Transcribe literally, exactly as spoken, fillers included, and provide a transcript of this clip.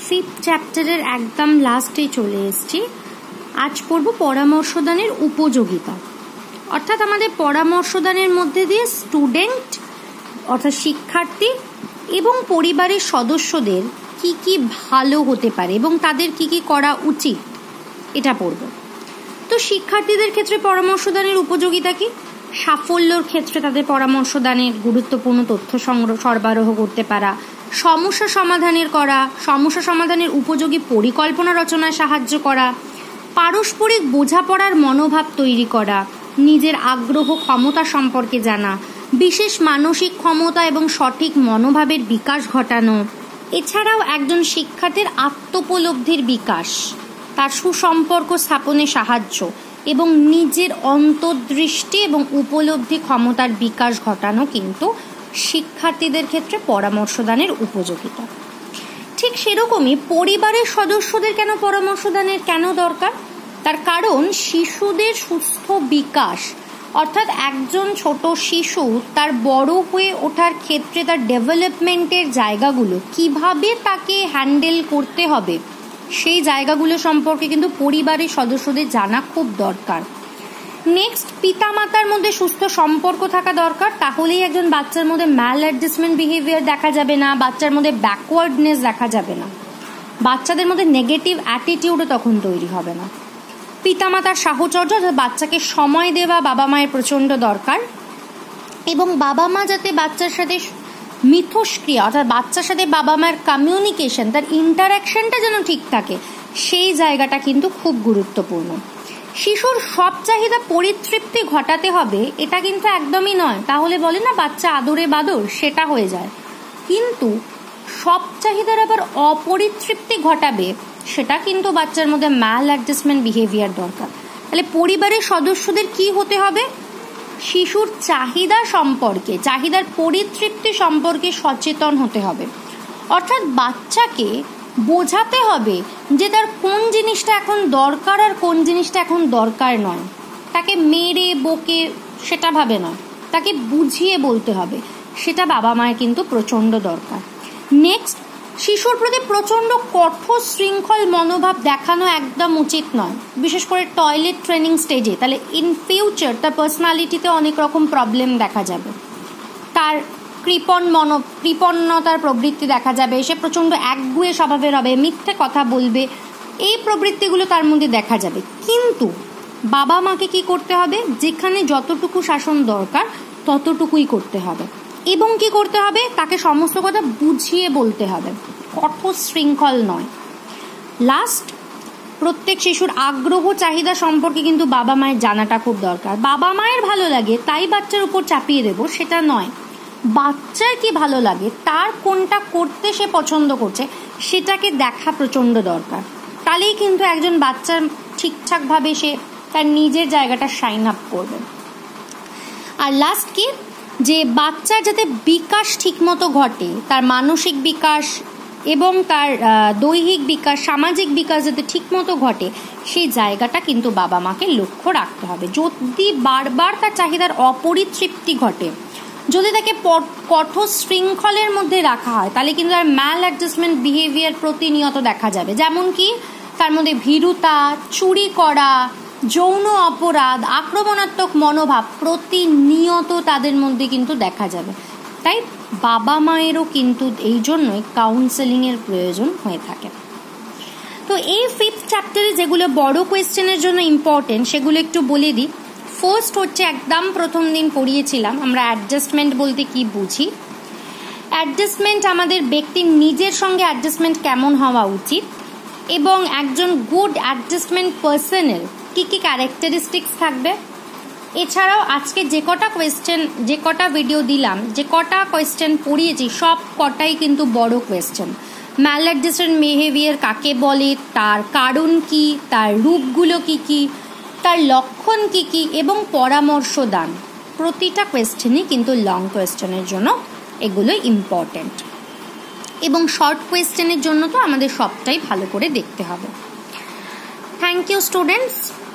Fifth চ্যাপ্টারের একদম লাস্টে চলে এসেছি। আজ পড়ব পরামর্শদানের উপযোগিতা। অর্থাৎ আমাদের পরামর্শদানের মধ্যে দিয়ে স্টুডেন্ট অর্থাৎ শিক্ষার্থী এবং পরিবারের সদস্যদের কি কি ভালো হতে পারে এবং তাদের কি কি করা উচিত এটা পড়ব। তো শিক্ষার্থীদের ক্ষেত্রে পরামর্শদানের উপযোগিতা কি? সাফল্যর ক্ষেত্রে তাদের পরামর্শদানের গুরুত্বপূর্ণ তথ্য সংগ্রহ সরবরাহ করতে পারা, সমস্যা সমাধানের করা, সমস্যা সমাধানের উপযোগী পরিকল্পনা রচনায় সাহায্য করা, পারস্পরিক বোঝাপড়ার মনোভাব তৈরি করা, নিজের আগ্রহ ক্ষমতা সম্পর্কে জানা, বিশেষ মানসিক ক্ষমতা এবং সঠিক মনোভাবের বিকাশ ঘটানো। এছাড়াও একজন শিক্ষার্থীর আত্মোপলব্ধির বিকাশ, তার সুসম্পর্ক স্থাপনে সাহায্য এবং নিজের অন্তর্দৃষ্টি এবং উপলব্ধি ক্ষমতার বিকাশ ঘটানো কিন্তু শিক্ষার্থীদের ক্ষেত্রে পরামর্শদানের উপযোগিতা। ঠিক সেরকমই পরিবারের সদস্যদের কেন পরামর্শদানের কেন দরকার? তার কারণ শিশুদের সুস্থ বিকাশ অর্থাৎ একজন ছোট শিশু তার বড় হয়ে ওঠার ক্ষেত্রে তার ডেভেলপমেন্টের জায়গাগুলো কিভাবে তাকে হ্যান্ডেল করতে হবে সেই জায়গাগুলো সম্পর্কে কিন্তু পরিবারের সদস্যদের জানা খুব দরকার। নেক্সট, পিতামাতার মধ্যে সুস্থ সম্পর্ক থাকা দরকার, তাহলেই একজন বাচ্চার মধ্যে ম্যাল অ্যাডজাস্টমেন্ট বিহেভিয়ার দেখা যাবে না, বাচ্চার মধ্যে ব্যাকওয়ার্ডনেস দেখা যাবে না, বাচ্চাদের মধ্যে নেগেটিভ অ্যাটিটিউডও তখন তৈরি হবে না। পিতামাতার সাহচর্য অর্থাৎ বাচ্চাকে সময় দেওয়া বাবা মায়ের প্রচণ্ড দরকার এবং বাবা মা যাতে বাচ্চার সাথে মিথস্ক্রিয়া অর্থাৎ বাচ্চার সাথে বাবা মায়ের কমিউনিকেশন তার ইন্টারাকশনটা যেন ঠিক থাকে সেই জায়গাটা কিন্তু খুব গুরুত্বপূর্ণ। শিশুর সব চাহিদা পরিতৃপ্তি ঘটাতে হবে এটা কিন্তু একদমই নয়, তাহলে বলে না বাচ্চা আদরে বাদর সেটা হয়ে যায়, কিন্তু সব চাহিদার আবার অপরিতৃপ্তি ঘটাবে সেটা কিন্তু বাচ্চার মধ্যে ম্যাল অ্যাডজাস্টমেন্ট বিহেভিয়ার দরকার। তাহলে পরিবারের সদস্যদের কি হতে হবে? শিশুর চাহিদা সম্পর্কে চাহিদার পরিতৃপ্তি সম্পর্কে সচেতন হতে হবে, অর্থাৎ বাচ্চাকে বোঝাতে হবে যে তার কোন জিনিসটা এখন দরকার আর কোন জিনিসটা এখন দরকার নয়। তাকে মেরে বকে সেটা ভাবে নয়, তাকে বুঝিয়ে বলতে হবে, সেটা বাবা মায়ের কিন্তু প্রচণ্ড দরকার। নেক্সট, শিশুর প্রতি প্রচণ্ড কঠোর শৃঙ্খল মনোভাব দেখানো একদম উচিত নয়, বিশেষ করে টয়লেট ট্রেনিং স্টেজে। তাহলে ইন ফিউচার তার পার্সোনালিটিতে অনেক রকম প্রবলেম দেখা যাবে, তার কৃপণ মন কৃপণতার প্রবৃত্তি দেখা যাবে, সে প্রচণ্ড একগুঁয়ে স্বভাবের হবে, মিথ্যে কথা বলবে, এই প্রবৃত্তিগুলো তার মধ্যে দেখা যাবে। কিন্তু বাবা মাকে কি করতে হবে? যেখানে যতটুকু শাসন দরকার ততটুকুই করতে হবে এবং কি করতে হবে? তাকে সমস্ত কথা বুঝিয়ে বলতে হবে, কঠোর শৃঙ্খল নয়। লাস্ট, প্রত্যেক শিশুর আগ্রহ চাহিদা সম্পর্কে কিন্তু বাবা মায়ের জানাটা খুব দরকার। বাবা মায়ের ভালো লাগে তাই বাচ্চার উপর চাপিয়ে দেবো সেটা নয়, বাচ্চার কি ভালো লাগে, তার কোনটা করতে সে পছন্দ করছে সেটাকে দেখা প্রচণ্ড দরকার। তাহলেই কিন্তু একজন বাচ্চা ঠিকঠাকভাবে সে তার নিজের জায়গাটা শাইন আপ করবে। আর লাস্ট কি, যে বাচ্চার যাতে বিকাশ ঠিকমতো ঘটে, তার মানসিক বিকাশ এবং তার দৈহিক বিকাশ সামাজিক বিকাশ যাতে ঠিকমতো ঘটে সেই জায়গাটা কিন্তু বাবা মাকে লক্ষ্য রাখতে হবে। যদি বারবার তার চাহিদার অপরিতৃপ্তি ঘটে, যদি তাকে কঠোর শৃঙ্খলের মধ্যে রাখা হয় তাহলে কিন্তু তার ম্যাল অ্যাডজাস্টমেন্ট বিহেভিয়ার প্রতিনিয়ত দেখা যাবে। যেমন কি তার মধ্যে ভীরুতা, চুরি করা, যৌন অপরাধ, আক্রমণাত্মক মনোভাব প্রতিনিয়ত তাদের মধ্যে কিন্তু দেখা যাবে। তাই বাবা মায়েরও কিন্তু এই জন্যই কাউন্সেলিংয়ের প্রয়োজন হয়ে থাকে। তো এই ফিফথ চ্যাপ্টারে যেগুলো বড় কোয়েশ্চেনের জন্য ইম্পর্টেন্ট সেগুলো একটু বলে দিই। ফার্স্ট হচ্ছে একদম প্রথম দিন পড়িয়েছিলাম আমরা অ্যাডজাস্টমেন্ট বলতে কি বুঝি। অ্যাডজাস্টমেন্ট আমাদের ব্যক্তির নিজের সঙ্গে অ্যাডজাস্টমেন্ট কেমন হওয়া উচিত এবং একজন গুড অ্যাডজাস্টমেন্ট পার্সনের কী কী ক্যারেক্টারিস্টিক্স থাকবে। এছাড়াও আজকে যে কটা কোয়েশ্চেন যে কটা ভিডিও দিলাম যে কটা কোয়েশ্চেন পড়িয়েছি সব কটাই কিন্তু বড় কোয়েশ্চেন। ম্যাল অ্যাডজাস্টমেন্ট বিহেভিয়ার কাকে বলে, তার কারণ কি, তার রূপগুলো কি কি, তার লক্ষণ কি কি এবং পরামর্শ দান, প্রতিটা কোয়েশ্চেনই কিন্তু লং কোয়েশ্চেনের জন্য এগুলো ইম্পর্টেন্ট এবং শর্ট কোয়েশ্চেনের জন্য তো আমাদের সবটাই ভালো করে দেখতে হবে। Thank you students.